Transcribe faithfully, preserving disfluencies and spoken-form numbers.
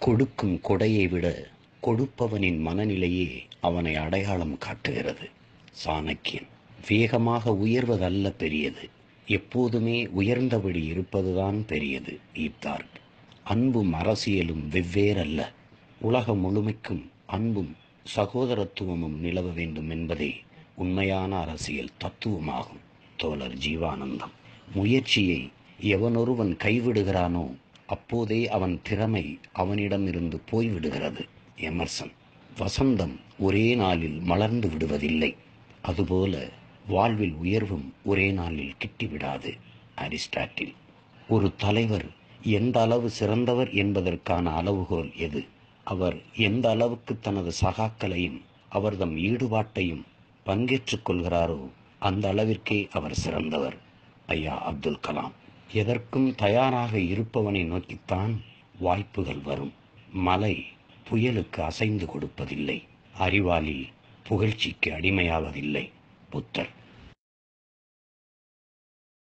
கொடுக்கும் கொடையை விட கொடுப்பவனின் மனநிலையே அவனை அடையாளம் காட்டுகிறது. சாணக்கியன். வேகமாக உயர்வதல்ல பெரியது, எப்போதுமே உயர்ந்தபடி இருப்பதுதான் பெரியது. ஈத்தார்க். அன்பும் அரசியலும் வெவ்வேறல்ல, உலகம் முழுமைக்கும் அன்பும் சகோதரத்துவமும் நிலவ வேண்டும் என்பதே உண்மையான அரசியல் தத்துவமாகும். தோழர் ஜீவானந்தம். முயற்சியை எவனொருவன் கைவிடுகிறானோ அப்போதே அவன் திறமை அவனிடமிருந்து போய்விடுகிறது. எமர்சன். வசந்தம் ஒரே நாளில் மலர்ந்து விடுவதில்லை, அதுபோல வாழ்வில் உயர்வும் ஒரே நாளில் கிட்டிவிடாது. அரிஸ்டாட்டில். ஒரு தலைவர் எந்த அளவு சிறந்தவர் என்பதற்கான அளவுகோல் எது? அவர் எந்த அளவுக்கு தனது சகாக்களையும் அவர்தம் ஈடுபாட்டையும் பங்கேற்றுக் கொள்கிறாரோ அந்த அளவிற்கே அவர் சிறந்தவர். ஐயா அப்துல் கலாம். எதற்கும் தயாராக இருப்பவனை நோக்கித்தான் வாய்ப்புகள் வரும். மலை புயலுக்கு அசைந்து கொடுப்பதில்லை, அறிவாளி புகழ்ச்சிக்கு அடிமையாவதில்லை. புத்தர்.